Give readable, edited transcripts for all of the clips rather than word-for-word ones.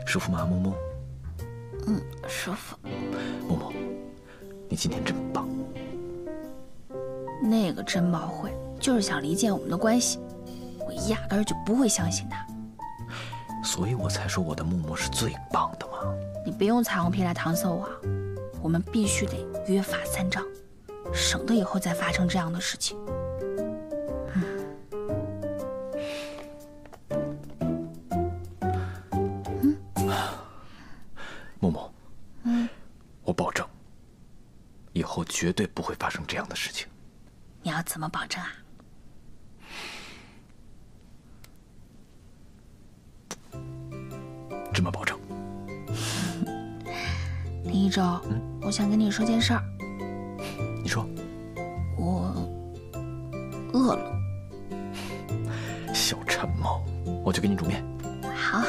舒服吗，木木？ 舒服。 木木，你今天真棒。 那个珍宝会就是想离间我们的关系，我压根儿就不会相信他。 所以我才说我的木木是最棒的嘛。 你别用彩虹屁来搪塞我啊！我们必须得约法三章，省得以后再发生这样的事情。 木木，我保证，以后绝对不会发生这样的事情。 你要怎么保证啊？ 这么保证。 林一舟，我想跟你说件事儿。 你说。 我饿了。 小馋猫，我去给你煮面。 好。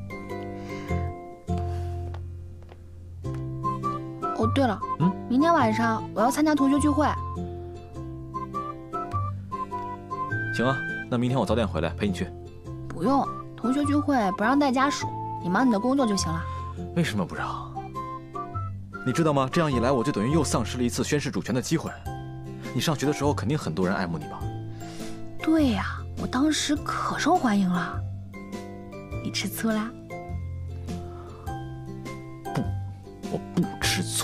哦，对了，明天晚上我要参加同学聚会。 行啊，那明天我早点回来陪你去。 不用，同学聚会不让带家属，你忙你的工作就行了。 为什么不让？你知道吗？这样一来，我就等于又丧失了一次宣示主权的机会。你上学的时候，肯定很多人爱慕你吧？ 对呀，我当时可受欢迎了。你吃醋啦？ 不，我不吃醋。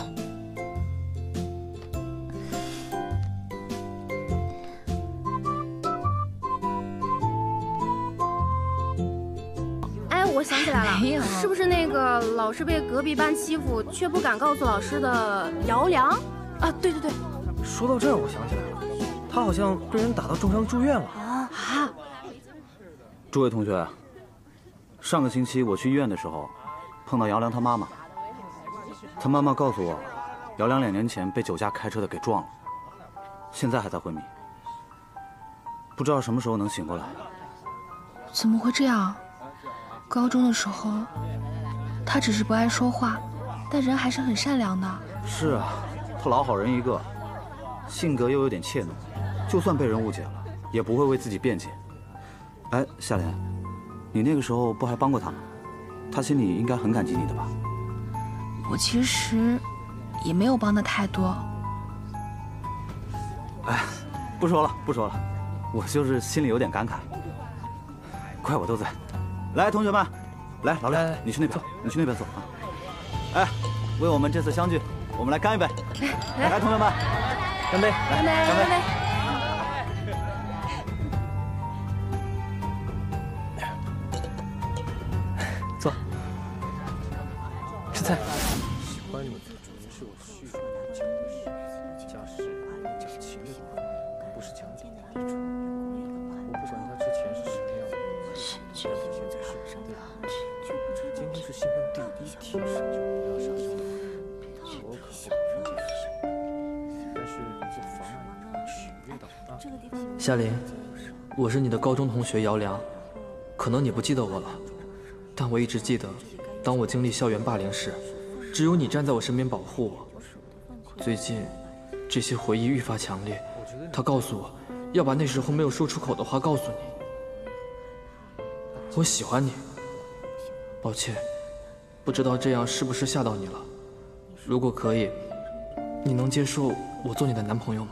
我想起来了，是不是那个老是被隔壁班欺负却不敢告诉老师的姚良？啊，对对对。 说到这儿，我想起来了，他好像被人打到重伤住院了。 啊！ 诸位同学，上个星期我去医院的时候，碰到姚良他妈妈。他妈妈告诉我，姚良2年前被酒驾开车的给撞了，现在还在昏迷，不知道什么时候能醒过来。 怎么会这样？高中的时候，他只是不爱说话，但人还是很善良的。 是啊，他老好人一个，性格又有点怯懦，就算被人误解了，也不会为自己辩解。哎，夏莲，你那个时候不还帮过他吗？他心里应该很感激你的吧？ 我其实也没有帮的太多。 哎，不说了，不说了，我就是心里有点感慨。怪我都在。来，同学们，来，老廖，你去那边，你去那边坐啊！哎，为我们这次相聚，我们来干一杯！来，同学们，干杯！ 干杯！干杯！ 坐，吃菜。 喜欢你是我叙述有情的事，家事讲情的地方，不是讲理的地方。我不管他之前是什么样的人，现在是什么样的人。今天是新婚第1天，就不要傻傻的。我可不不解释，但是不妨碍你取悦到他。 夏琳，我是你的高中同学姚良，可能你不记得我了，但我一直记得，当我经历校园霸凌时，只有你站在我身边保护我。最近，这些回忆愈发强烈。他告诉我，要把那时候没有说出口的话告诉你。我喜欢你。抱歉，不知道这样是不是吓到你了。如果可以，你能接受我做你的男朋友吗？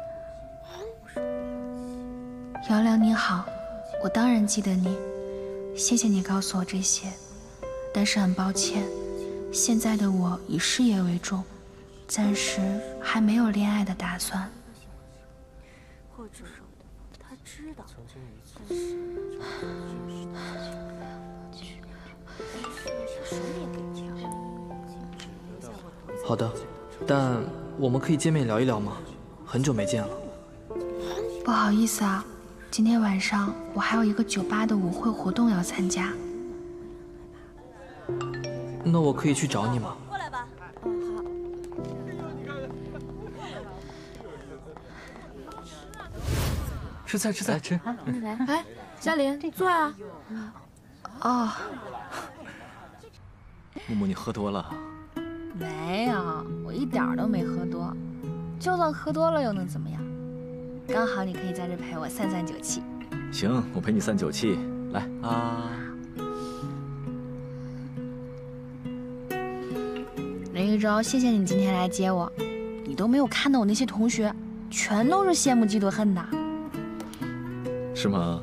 姚良你好，我当然记得你，谢谢你告诉我这些，但是很抱歉，现在的我以事业为重，暂时还没有恋爱的打算。 或者他知道，但是好的，但我们可以见面聊一聊吗？很久没见了。 不好意思啊，今天晚上我还有一个酒吧的舞会活动要参加。 那我可以去找你吗？ 过来吧。 吃菜吃菜吃。 来，哎，嘉玲，坐呀。 哦， 木木，你喝多了。 没有，我一点儿都没喝多，就算喝多了又能怎么样？刚好你可以在这陪我散散酒气。 行，我陪你散酒气。来啊！ 林一舟，谢谢你今天来接我，你都没有看到我那些同学，全都是羡慕嫉妒恨的。 是吗？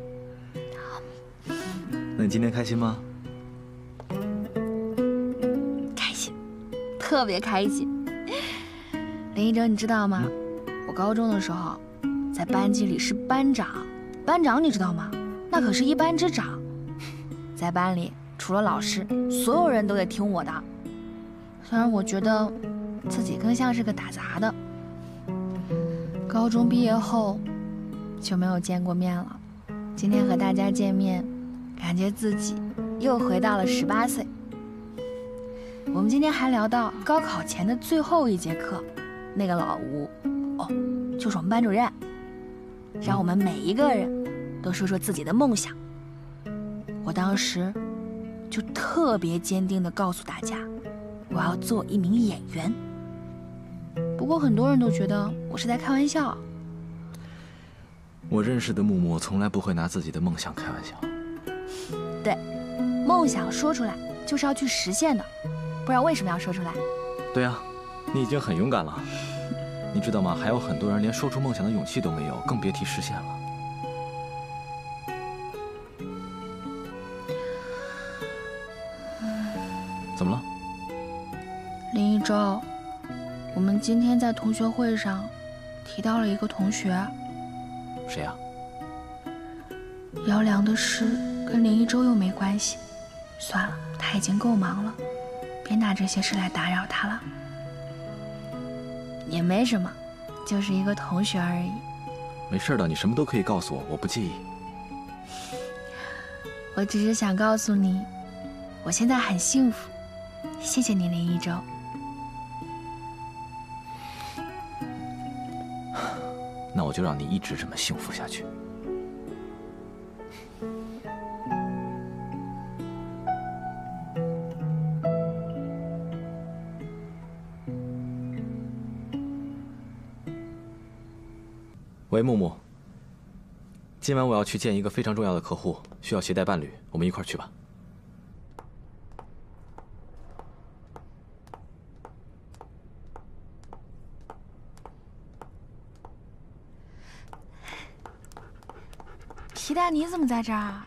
那你今天开心吗？ 开心，特别开心。林一舟，你知道吗？我高中的时候，在班级里是班长，班长你知道吗？那可是一班之长，在班里除了老师，所有人都得听我的。虽然我觉得自己更像是个打杂的。高中毕业后就没有见过面了，今天和大家见面，感觉自己又回到了18岁。我们今天还聊到高考前的最后一节课，那个老吴，就是我们班主任，让我们每一个人都说说自己的梦想。我当时就特别坚定地告诉大家，我要做一名演员。不过很多人都觉得我是在开玩笑。 我认识的木木从来不会拿自己的梦想开玩笑。 对，梦想说出来就是要去实现的，不然为什么要说出来？ 对啊，你已经很勇敢了。你知道吗？还有很多人连说出梦想的勇气都没有，更别提实现了。怎么了？ 林一舟，我们今天在同学会上提到了一个同学。 谁呀？ 姚良的事跟林一舟又没关系，算了，他已经够忙了，别拿这些事来打扰他了。也没什么，就是一个同学而已。 没事的，你什么都可以告诉我，我不介意。 我只是想告诉你，我现在很幸福。谢谢你，林一舟。 那我就让你一直这么幸福下去。喂，木木，今晚我要去见一个非常重要的客户，需要携带伴侣，我们一块儿去吧。 皮蛋，你怎么在这儿啊？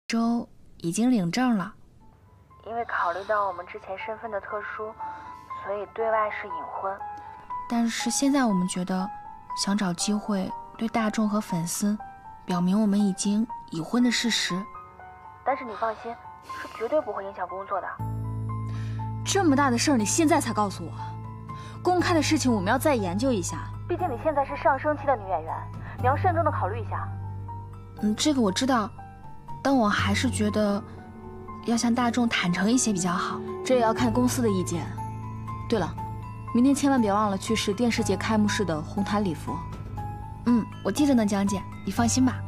周已经领证了。 因为考虑到我们之前身份的特殊，所以对外是隐婚。 但是现在我们觉得，想找机会对大众和粉丝表明我们已经已婚的事实。 但是你放心，是绝对不会影响工作的。 这么大的事儿，你现在才告诉我，公开的事情我们要再研究一下。 毕竟你现在是上升期的女演员，你要慎重的考虑一下。 这个我知道，但我还是觉得要向大众坦诚一些比较好。 这也要看公司的意见。对了，明天千万别忘了去试电视节开幕式的红毯礼服。 我记着呢，江姐，你放心吧。